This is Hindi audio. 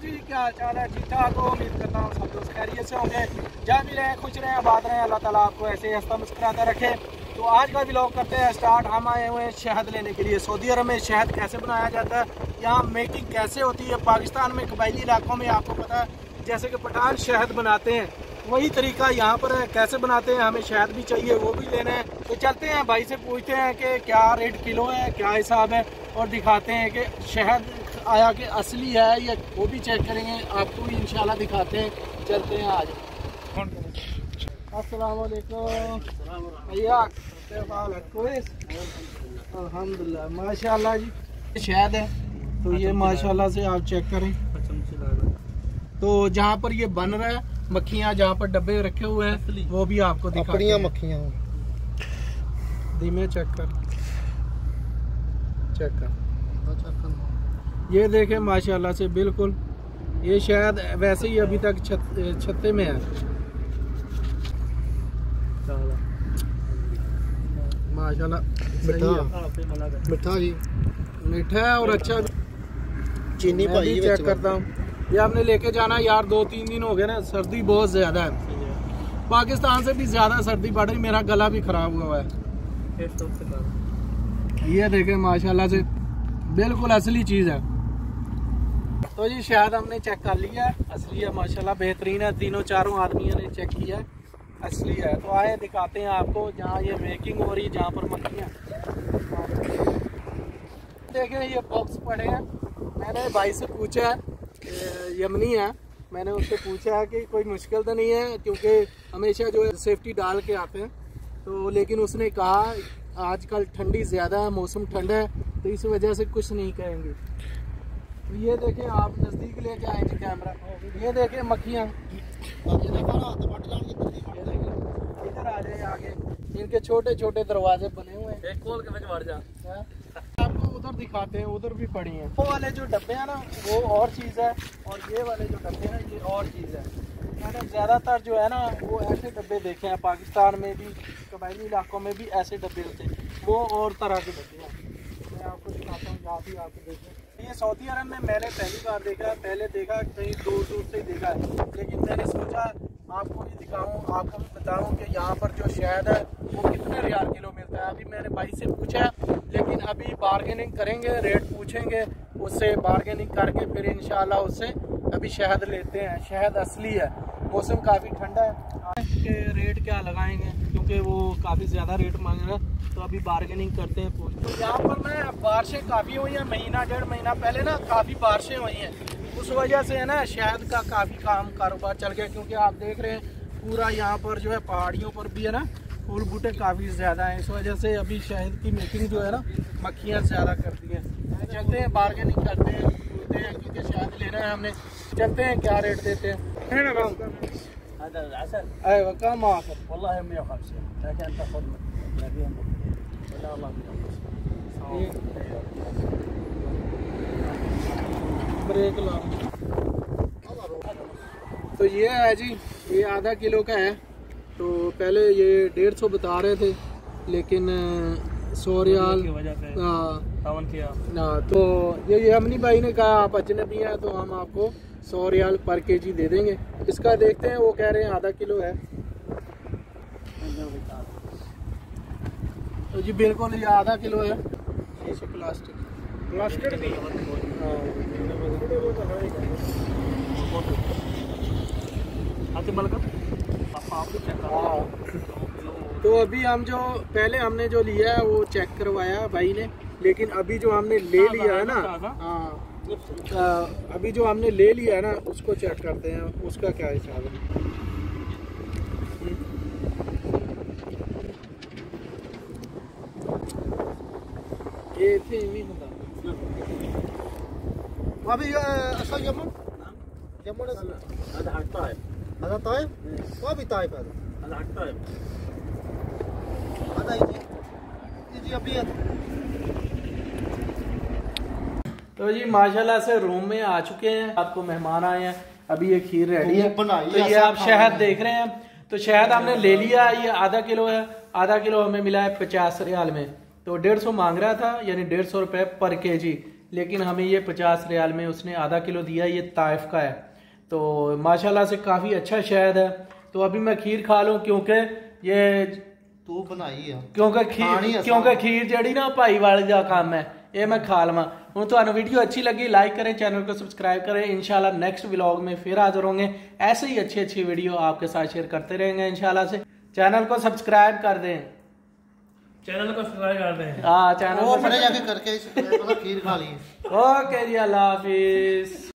जी, क्या हाल है? ठीक ठाक हो? उम्मीद करता हूँ सब दोस्त खैरियत से होंगे। जहाँ भी रहें खुश रहें आबाद रहें, अल्लाह ताला आपको ऐसे ही हंसता मुस्कुराता रखे। तो आज का व्लॉग करते हैं स्टार्ट। हम आए हुए हैं शहद लेने के लिए। सऊदी अरब में शहद कैसे बनाया जाता है, यहाँ मेकिंग कैसे होती है। पाकिस्तान में कबायली इलाकों में आपको पता है जैसे कि पठान शहद बनाते हैं, वही तरीका यहाँ पर है। कैसे बनाते हैं, हमें शहद भी चाहिए, वो भी लेना है। तो चलते हैं भाई से पूछते हैं कि क्या रेट किलो है, क्या हिसाब है, और दिखाते हैं कि शहद आया कि असली है या वो भी चेक करेंगे, आपको भी इंशाल्लाह दिखाते हैं। चलते हैं आज। अस्सलाम वालेकुम भैया, अल्हम्दुलिल्लाह माशाल्लाह जी। शहद है तो ये माशाल्लाह से आप चेक करें। तो जहाँ पर ये बन रहा है, मक्खियाँ जहाँ पर डब्बे रखे हुए हैं वो भी आपको दिखाते हैं। मक्खियाँ धीमे चेक कर ये देखें माशाल्लाह से बिल्कुल ये शायद वैसे ही अभी तक छत्ते में है। माशाल्लाह मीठा जी, मीठा है और अच्छा। चीनी मैं भी चेक करता हूँ। ये आपने लेके जाना यार, 2-3 दिन हो गए ना, सर्दी बहुत ज्यादा है। पाकिस्तान से भी ज्यादा सर्दी बढ़ रही, मेरा गला भी खराब हुआ है। ये देखें माशाल्लाह से बिल्कुल असली चीज है। तो जी शहद हमने चेक कर लिया है, असली है माशाल्लाह, बेहतरीन है। तीनों चारों आदमियों ने चेक किया है, असली है। तो आए दिखाते हैं आपको जहाँ ये मेकिंग हो रही, जहाँ पर मक्खियाँ। देखें ये बॉक्स पड़े हैं। मैंने भाई से पूछा है, यमनी है, मैंने उससे पूछा है कि कोई मुश्किल तो नहीं है, क्योंकि हमेशा जो है सेफ्टी डाल के आते हैं। तो लेकिन उसने कहा आजकल ठंडी ज़्यादा है, मौसम ठंडा है, तो इस वजह से कुछ नहीं कहेंगे। तो ये देखें, आप नज़दीक लेके आएंगे कैमरा, ये देखें मक्खियाँ, ये देखें इधर आ जाए आगे। इनके छोटे छोटे दरवाजे बने हुए हैं, खोल के मैं जा। आपको उधर दिखाते हैं, उधर भी पड़ी हैं। वो वाले जो डब्बे हैं ना वो और चीज़ है, और ये वाले जो डब्बे हैं ये और चीज़ है। मैंने ज़्यादातर जो है ना वो ऐसे डब्बे देखे हैं, पाकिस्तान में भी कबायली इलाकों में भी ऐसे डब्बे होते हैं, वो और तरह के डब्बे हैं। मैं आपको दिखाता हूँ, यहाँ भी आपको देखें। ये सऊदी अरब में मैंने पहली बार देखा, पहले देखा कहीं दूर दूर से देखा है, लेकिन मैंने सोचा आपको भी दिखाऊं, आपको भी बताऊं कि यहाँ पर जो शहद है वो कितने रियाल किलो मिलता है। अभी मैंने भाई से पूछा, लेकिन अभी बार्गेनिंग करेंगे, रेट पूछेंगे उससे, बार्गेनिंग करके फिर इंशाल्लाह उससे अभी शहद लेते हैं। शहद असली है, मौसम काफ़ी ठंडा है। के रेट क्या लगाएंगे, क्योंकि वो काफ़ी ज़्यादा रेट मांग रहे हैं, तो अभी बार्गेनिंग करते हैं। तो यहाँ पर ना बारिशें काफ़ी हुई हैं, महीना 1.5 महीना पहले ना काफ़ी बारिशें हुई हैं, उस वजह से है ना शहद का काफ़ी कारोबार चल गया। क्योंकि आप देख रहे हैं पूरा यहाँ पर जो है पहाड़ियों पर भी है ना फूल बूटे काफ़ी ज़्यादा हैं, इस वजह से अभी शहद की मेकिंग जो है ना मक्खियाँ ज़्यादा करती हैं। चलते हैं बार्गेनिंग करते हैं, पूछते हैं, क्योंकि शहद लेना है हमने। चलते हैं क्या रेट देते हैं। هذا العسل ايوه كم اخر؟ والله 150 لكن انت خذ ولا والله 150 ब्रेक ला। तो ये है जी, ये आधा किलो का है। तो पहले ये 150 बता रहे थे, लेकिन 100 रियाल हाँ। तो ये हमनी भाई ने कहा आप अजनबी हैं तो हम आपको 100 रियाल पर केजी दे देंगे। इसका देखते हैं, वो कह रहे हैं आधा किलो है। तो जी बिल्कुल ये आधा किलो है। प्लास्टिक नहीं हाँ। तो अभी हम जो पहले हमने जो लिया है वो चेक करवाया भाई ने, लेकिन अभी जो हमने ले लिया है ना, हाँ अभी जो हमने ले लिया है ना उसको चेक करते हैं, उसका क्या हिसाब है। ये थे अभी असल यमन هذا حق طايف هذا طيب وابي طيب هذا حق طايف هذا يجي ابيض। तो जी माशाल्लाह से रूम में आ चुके हैं, आपको मेहमान आए हैं, अभी ये खीर रेडी है। तो ये आप शहद देख रहे हैं, तो शहद हमने ले लिया, ये आधा किलो है। आधा किलो हमें मिला है 50 रियाल में, तो 150 मांग रहा था, यानी 150 रुपए पर केजी। लेकिन हमें ये 50 रियाल में उसने आधा किलो दिया। ये ताइफ का है, तो माशाल्लाह से काफ़ी अच्छा शहद है। तो अभी मैं खीर खा लूँ क्योंकि ये तू बनाई है क्योंकि खीर जड़ी ना भाई वाले का काम है, ये मैं खा लवा। हूँ तो वीडियो अच्छी लगी लाइक करें, चैनल को सब्सक्राइब करें। इंशाल्लाह नेक्स्ट व्लॉग में फिर हाजिर होंगे, ऐसे ही अच्छी वीडियो आपके साथ शेयर करते रहेंगे इंशाल्लाह से। चैनल को सब्सक्राइब कर दें, हाँ चैनल को जाके करके खीर खा ली। ओके जी, अल्लाह हाफिज।